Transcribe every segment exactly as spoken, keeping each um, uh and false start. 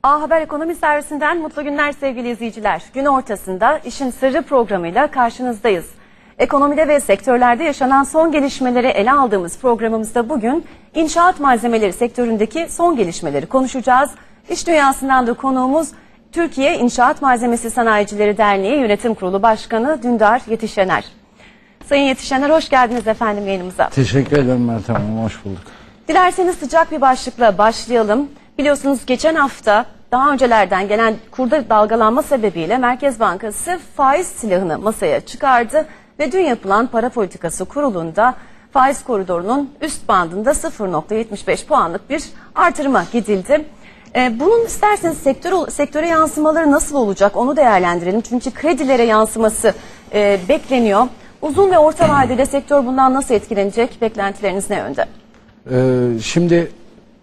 A Haber Ekonomi Servisinden mutlu günler sevgili izleyiciler. Gün ortasında işin sırrı programıyla karşınızdayız. Ekonomide ve sektörlerde yaşanan son gelişmeleri ele aldığımız programımızda bugün inşaat malzemeleri sektöründeki son gelişmeleri konuşacağız. İş dünyasından da konuğumuz Türkiye İnşaat Malzemesi Sanayicileri Derneği Yönetim Kurulu Başkanı Dündar Yetişener. Sayın Yetişener, hoş geldiniz efendim yayınımıza. Teşekkür ederim Meltem Hanım, hoş bulduk. Dilerseniz sıcak bir başlıkla başlayalım. Biliyorsunuz geçen hafta daha öncelerden gelen kurda dalgalanma sebebiyle Merkez Bankası faiz silahını masaya çıkardı ve dün yapılan Para Politikası Kurulu'nda faiz koridorunun üst bandında sıfır nokta yetmiş beş puanlık bir artırıma gidildi. Ee, bunun isterseniz sektör, sektöre yansımaları nasıl olacak onu değerlendirelim. Çünkü kredilere yansıması e, bekleniyor. Uzun ve orta vadede sektör bundan nasıl etkilenecek? Beklentileriniz ne yönde? Ee, şimdi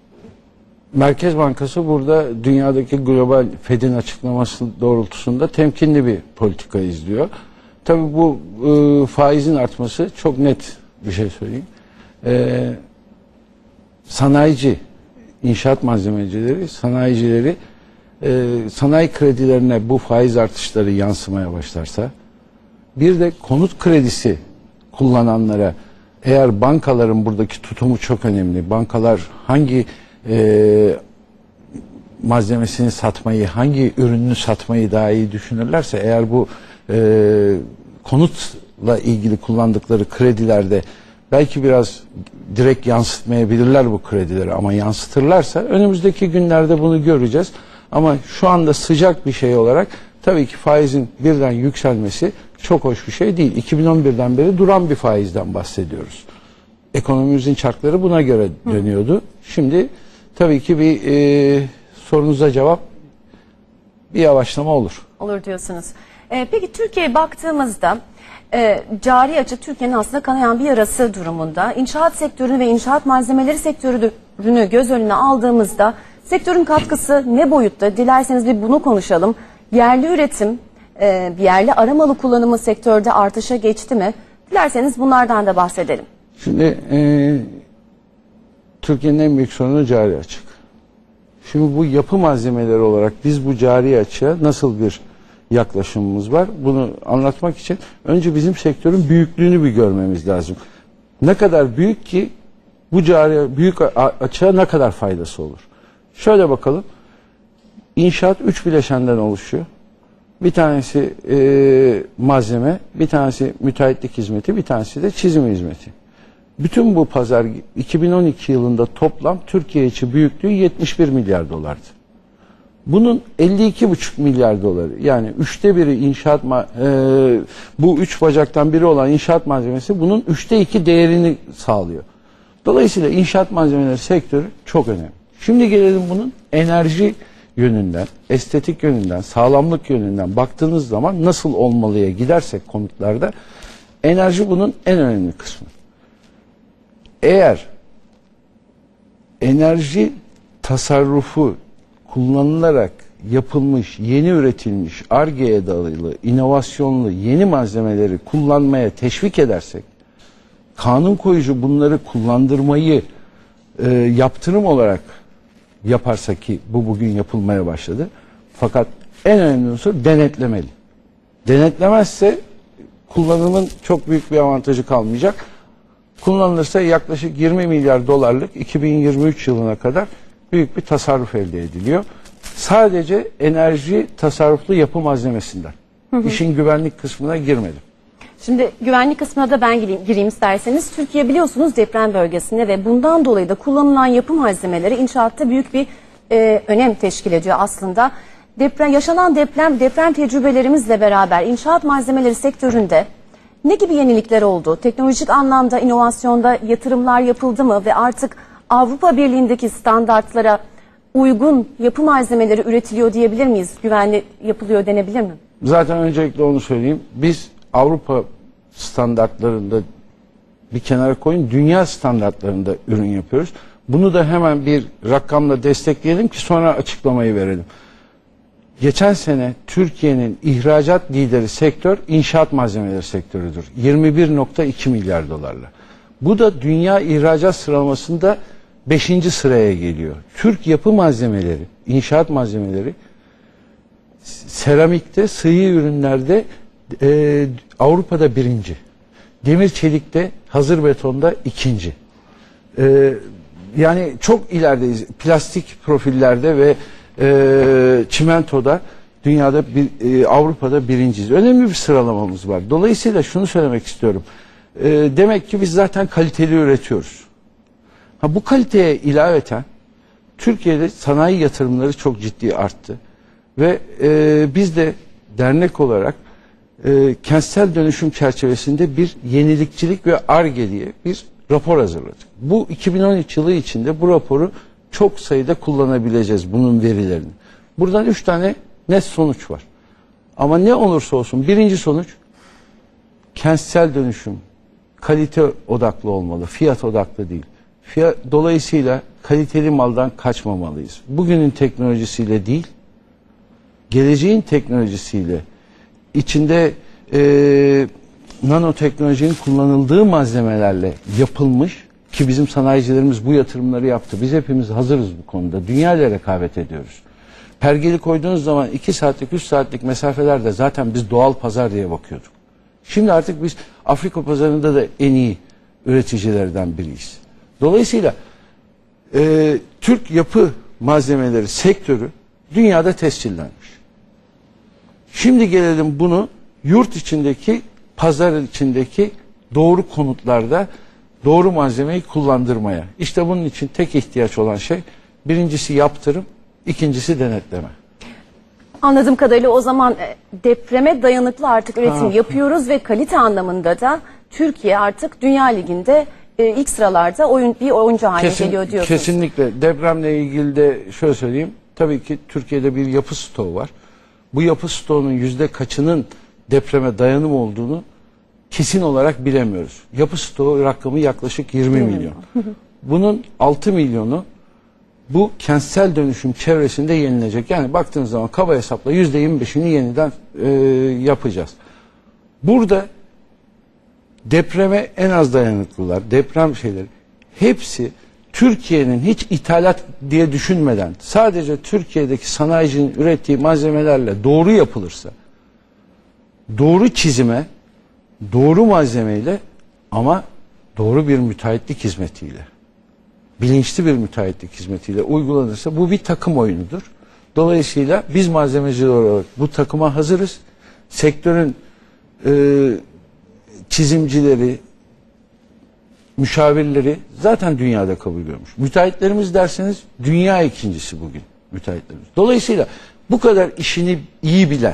Merkez Bankası burada dünyadaki global Fed'in açıklaması doğrultusunda temkinli bir politika izliyor. Tabii bu e, faizin artması çok net bir şey söyleyeyim. Ee, sanayici, inşaat malzemecileri, sanayicileri e, sanayi kredilerine bu faiz artışları yansımaya başlarsa, bir de konut kredisi kullananlara, eğer bankaların buradaki tutumu çok önemli. Bankalar hangi e, malzemesini satmayı, hangi ürününü satmayı daha iyi düşünürlerse, eğer bu e, konutla ilgili kullandıkları kredilerde belki biraz direkt yansıtmayabilirler bu kredileri, ama yansıtırlarsa önümüzdeki günlerde bunu göreceğiz. Ama şu anda sıcak bir şey olarak tabii ki faizin birden yükselmesi çok hoş bir şey değil. iki bin on birden beri duran bir faizden bahsediyoruz. Ekonomimizin çarkları buna göre dönüyordu. Şimdi tabii ki bir e, sorunuza cevap, bir yavaşlama olur. Olur diyorsunuz. Ee, peki Türkiye'ye baktığımızda e, cari açık Türkiye'nin aslında kanayan bir yarası durumunda. İnşaat sektörünü ve inşaat malzemeleri sektörünü göz önüne aldığımızda sektörün katkısı ne boyutta? Dilerseniz bir bunu konuşalım. Yerli üretim, e, yerli aramalı kullanımı sektörde artışa geçti mi? Dilerseniz bunlardan da bahsedelim. Şimdi e, Türkiye'nin en büyük sorunu cari açık. Şimdi bu yapı malzemeleri olarak biz bu cari açığa nasıl bir yaklaşımımız var? Bunu anlatmak için önce bizim sektörün büyüklüğünü bir görmemiz lazım. Ne kadar büyük ki bu cari büyük açığa ne kadar faydası olur? Şöyle bakalım. İnşaat üç bileşenden oluşuyor. Bir tanesi e, malzeme, bir tanesi müteahhitlik hizmeti, bir tanesi de çizim hizmeti. Bütün bu pazar iki bin on iki yılında toplam Türkiye içi büyüklüğü yetmiş bir milyar dolardı. Bunun elli iki buçuk milyar doları, yani üçte biri inşaat, e, bu üç bacaktan biri olan inşaat malzemesi bunun üçte iki değerini sağlıyor. Dolayısıyla inşaat malzemeleri sektörü çok önemli. Şimdi gelelim bunun enerji yönünden, estetik yönünden, sağlamlık yönünden baktığınız zaman nasıl olmalıya gidersek konutlarda, enerji bunun en önemli kısmı. Eğer enerji tasarrufu kullanılarak yapılmış, yeni üretilmiş, Ar-Ge'ye dayalı, inovasyonlu yeni malzemeleri kullanmaya teşvik edersek, kanun koyucu bunları kullandırmayı e, yaptırım olarak yaparsa, ki bu bugün yapılmaya başladı. Fakat en önemli unsur denetlemeli. Denetlemezse kullanımın çok büyük bir avantajı kalmayacak. Kullanılırsa yaklaşık yirmi milyar dolarlık iki bin yirmi üç yılına kadar büyük bir tasarruf elde ediliyor. Sadece enerji tasarruflu yapı malzemesinden. Hı hı. İşin güvenlik kısmına girmedim. Şimdi güvenlik kısmına da ben gireyim, gireyim isterseniz. Türkiye biliyorsunuz deprem bölgesinde ve bundan dolayı da kullanılan yapı malzemeleri inşaatta büyük bir e, önem teşkil ediyor aslında. Deprem, yaşanan deprem deprem tecrübelerimizle beraber inşaat malzemeleri sektöründe ne gibi yenilikler oldu? Teknolojik anlamda, inovasyonda yatırımlar yapıldı mı ve artık Avrupa Birliği'ndeki standartlara uygun yapı malzemeleri üretiliyor diyebilir miyiz? Güvenli yapılıyor denebilir mi? Zaten öncelikle onu söyleyeyim. Biz Avrupa standartlarında bir kenara koyun, dünya standartlarında ürün yapıyoruz. Bunu da hemen bir rakamla destekleyelim ki sonra açıklamayı verelim. Geçen sene Türkiye'nin ihracat lideri sektör inşaat malzemeleri sektörüdür. yirmi bir nokta iki milyar dolarla. Bu da dünya ihracat sıralamasında beşinci sıraya geliyor. Türk yapı malzemeleri inşaat malzemeleri, seramikte, sıvı ürünlerde e, Avrupa'da birinci. Demir çelikte, hazır betonda ikinci. E, yani çok ilerideyiz. Plastik profillerde ve e, çimentoda dünyada bir, e, Avrupa'da birinciyiz. Önemli bir sıralamamız var. Dolayısıyla şunu söylemek istiyorum. E, demek ki biz zaten kaliteli üretiyoruz. Ha, bu kaliteye ilaveten Türkiye'de sanayi yatırımları çok ciddi arttı. Ve e, biz de dernek olarak e, kentsel dönüşüm çerçevesinde bir yenilikçilik ve Ar-Ge diye bir rapor hazırladık. Bu iki bin on üç yılı içinde bu raporu çok sayıda kullanabileceğiz, bunun verilerini. Buradan üç tane net sonuç var. Ama ne olursa olsun birinci sonuç, kentsel dönüşüm kalite odaklı olmalı, fiyat odaklı değil. Fiyat, dolayısıyla kaliteli maldan kaçmamalıyız. Bugünün teknolojisiyle değil, geleceğin teknolojisiyle, içinde e, nanoteknolojinin kullanıldığı malzemelerle yapılmış, ki bizim sanayicilerimiz bu yatırımları yaptı. Biz hepimiz hazırız bu konuda. Dünya ile rekabet ediyoruz. Pergeli koyduğunuz zaman iki saatlik, üç saatlik mesafelerde zaten biz doğal pazar diye bakıyorduk. Şimdi artık biz Afrika pazarında da en iyi üreticilerden biriyiz. Dolayısıyla e, Türk yapı malzemeleri sektörü dünyada tescillenmiş. Şimdi gelelim bunu yurt içindeki, pazar içindeki doğru konutlarda doğru malzemeyi kullandırmaya. İşte bunun için tek ihtiyaç olan şey, birincisi yaptırım, ikincisi denetleme. Anladığım kadarıyla o zaman depreme dayanıklı artık üretim ha. yapıyoruz ve kalite anlamında da Türkiye artık Dünya Ligi'nde e, ilk sıralarda oyun, bir oyuncu haline Kesin, geliyor diyorsunuz. Kesinlikle. Depremle ilgili de şöyle söyleyeyim. Tabii ki Türkiye'de bir yapı stoğu var. Bu yapı stoğunun yüzde kaçının depreme dayanım olduğunu kesin olarak bilemiyoruz. Yapı stoğu rakamı yaklaşık yirmi milyon. Bunun altı milyonu bu kentsel dönüşüm çevresinde yenilecek. Yani baktığınız zaman kaba hesapla yüzde yirmi beşini yeniden e, yapacağız. Burada depreme en az dayanıklılar, deprem şeyleri hepsi Türkiye'nin hiç ithalat diye düşünmeden sadece Türkiye'deki sanayicinin ürettiği malzemelerle doğru yapılırsa, doğru çizime, doğru malzemeyle ama doğru bir müteahhitlik hizmetiyle, bilinçli bir müteahhitlik hizmetiyle uygulanırsa bu bir takım oyunudur. Dolayısıyla biz malzemeciler olarak bu takıma hazırız. Sektörün e, çizimcileri, müşavirleri zaten dünyada kabul görmüş. Müteahhitlerimiz derseniz dünya ikincisi bugün müteahhitlerimiz. Dolayısıyla bu kadar işini iyi bilen,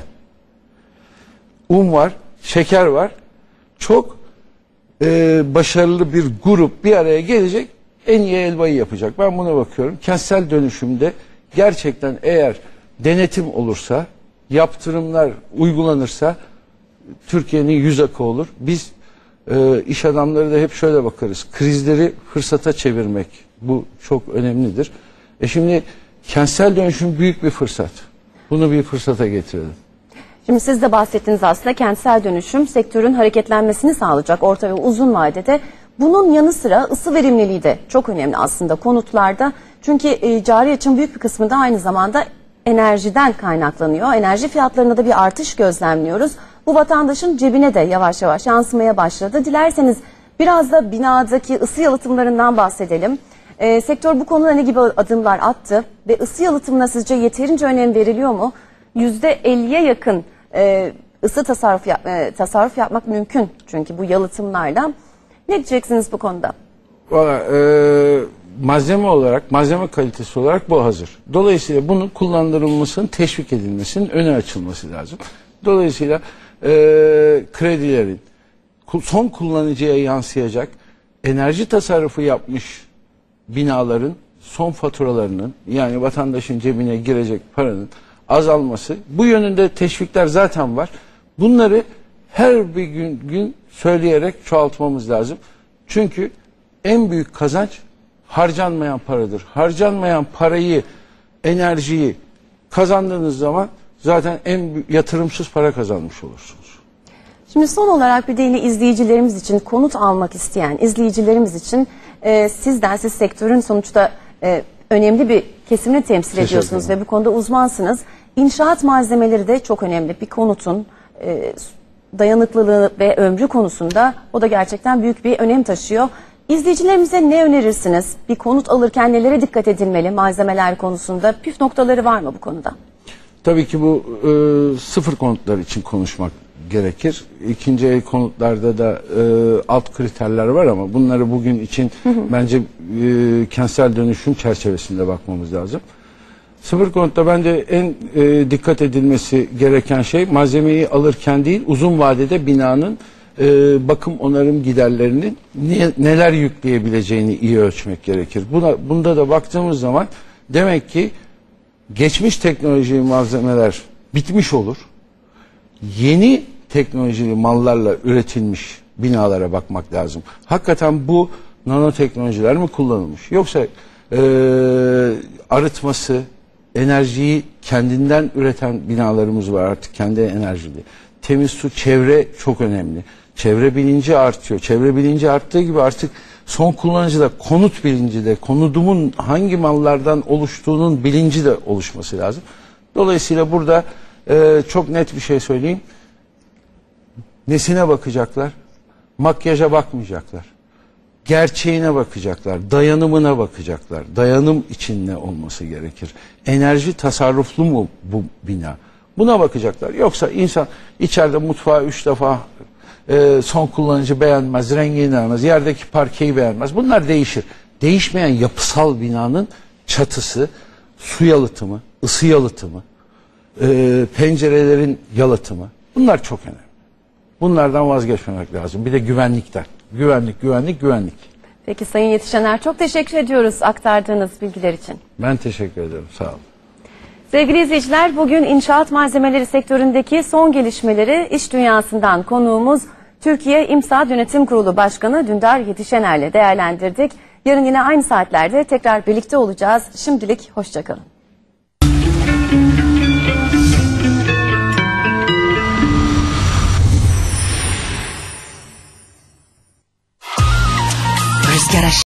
un var, şeker var, çok e, başarılı bir grup bir araya gelecek, en iyi helvayı yapacak. Ben buna bakıyorum. Kentsel dönüşümde gerçekten eğer denetim olursa, yaptırımlar uygulanırsa Türkiye'nin yüz akı olur. Biz e, iş adamları da hep şöyle bakarız. Krizleri fırsata çevirmek. Bu çok önemlidir. E şimdi kentsel dönüşüm büyük bir fırsat. Bunu bir fırsata getirelim. Şimdi siz de bahsettiniz, aslında kentsel dönüşüm sektörün hareketlenmesini sağlayacak orta ve uzun vadede. Bunun yanı sıra ısı verimliliği de çok önemli aslında konutlarda. Çünkü e, cari açığın büyük bir kısmı da aynı zamanda enerjiden kaynaklanıyor. Enerji fiyatlarında da bir artış gözlemliyoruz. Bu vatandaşın cebine de yavaş yavaş yansımaya başladı. Dilerseniz biraz da binadaki ısı yalıtımlarından bahsedelim. E, sektör bu konuda ne gibi adımlar attı ve ısı yalıtımına sizce yeterince önem veriliyor mu? yüzde elliye yakın e, ısı tasarruf, yap, e, tasarruf yapmak mümkün çünkü bu yalıtımlarla. Ne diyeceksiniz bu konuda? Valla e, malzeme olarak, malzeme kalitesi olarak bu hazır. Dolayısıyla bunun kullandırılmasının, teşvik edilmesinin öne açılması lazım. Dolayısıyla e, kredilerin son kullanıcıya yansıyacak enerji tasarrufu yapmış binaların son faturalarının, yani vatandaşın cebine girecek paranın azalması, bu yönünde teşvikler zaten var. Bunları her bir gün, gün söyleyerek çoğaltmamız lazım. Çünkü en büyük kazanç harcanmayan paradır. Harcanmayan parayı, enerjiyi kazandığınız zaman zaten en büyük, yatırımsız para kazanmış olursunuz. Şimdi son olarak bir de yine izleyicilerimiz için, konut almak isteyen izleyicilerimiz için e, sizden, siz sektörün sonuçta e, önemli bir kesimini temsil Teşekkür ediyorsunuz ederim. ve bu konuda uzmansınız. İnşaat malzemeleri de çok önemli. Bir konutun e, dayanıklılığı ve ömrü konusunda o da gerçekten büyük bir önem taşıyor. İzleyicilerimize ne önerirsiniz? Bir konut alırken nelere dikkat edilmeli malzemeler konusunda? Püf noktaları var mı bu konuda? Tabii ki bu e, sıfır konutlar için konuşmak gerekir. İkinci el konutlarda da e, alt kriterler var ama bunları bugün için bence e, kentsel dönüşüm çerçevesinde bakmamız lazım. Sıfır konutta bence en e, dikkat edilmesi gereken şey malzemeyi alırken değil, uzun vadede binanın e, bakım onarım giderlerinin ne, neler yükleyebileceğini iyi ölçmek gerekir. Buna, bunda da baktığımız zaman demek ki geçmiş teknolojili malzemeler bitmiş olur. Yeni teknolojili mallarla üretilmiş binalara bakmak lazım. Hakikaten bu nanoteknolojiler mi kullanılmış? Yoksa e, arıtması, enerjiyi kendinden üreten binalarımız var artık, kendi enerjili. Temiz su, çevre çok önemli. Çevre bilinci artıyor. Çevre bilinci arttığı gibi artık son kullanıcıda konut bilinci de, konudumun hangi mallardan oluştuğunun bilinci de oluşması lazım. Dolayısıyla burada e, çok net bir şey söyleyeyim. Nesine bakacaklar? Makyaja bakmayacaklar. Gerçeğine bakacaklar. Dayanımına bakacaklar. Dayanım için ne olması gerekir? Enerji tasarruflu mu bu bina? Buna bakacaklar. Yoksa insan içeride mutfağı üç defa e, son kullanıcı beğenmez, rengini beğenmez, yerdeki parkeyi beğenmez. Bunlar değişir. Değişmeyen yapısal binanın çatısı, su yalıtımı, ısı yalıtımı, e, pencerelerin yalıtımı. Bunlar çok önemli. Bunlardan vazgeçmemek lazım. Bir de güvenlikten. Güvenlik, güvenlik, güvenlik. Peki Sayın Yetişener, çok teşekkür ediyoruz aktardığınız bilgiler için. Ben teşekkür ederim. Sağ olun. Sevgili izleyiciler, bugün inşaat malzemeleri sektöründeki son gelişmeleri iş dünyasından konuğumuz Türkiye İmsad Yönetim Kurulu Başkanı Dündar Yetişener'le değerlendirdik. Yarın yine aynı saatlerde tekrar birlikte olacağız. Şimdilik hoşçakalın. Rüzgar